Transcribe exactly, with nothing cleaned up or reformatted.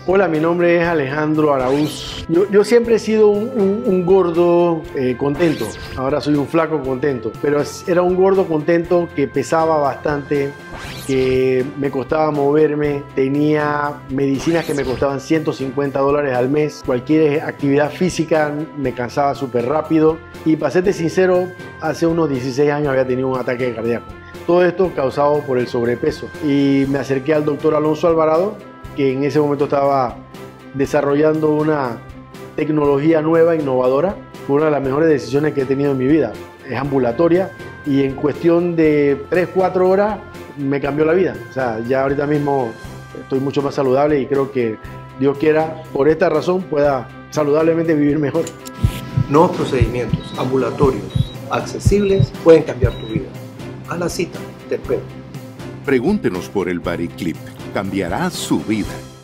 Hola, mi nombre es Alejandro Araúz. Yo, yo siempre he sido un, un, un gordo eh, contento. Ahora soy un flaco contento. Pero era un gordo contento que pesaba bastante, que me costaba moverme. Tenía medicinas que me costaban ciento cincuenta dólares al mes. Cualquier actividad física me cansaba súper rápido. Y para serte sincero, hace unos dieciséis años había tenido un ataque cardíaco. Todo esto causado por el sobrepeso. Y me acerqué al doctor Alonso Alvarado, que en ese momento estaba desarrollando una tecnología nueva, innovadora. Fue una de las mejores decisiones que he tenido en mi vida. Es ambulatoria y en cuestión de tres, cuatro horas me cambió la vida. O sea, ya ahorita mismo estoy mucho más saludable y creo que Dios quiera, por esta razón, pueda saludablemente vivir mejor. Nuevos procedimientos ambulatorios, accesibles, pueden cambiar tu vida. A la cita, te espero. Pregúntenos por el Bariclip. Cambiará su vida.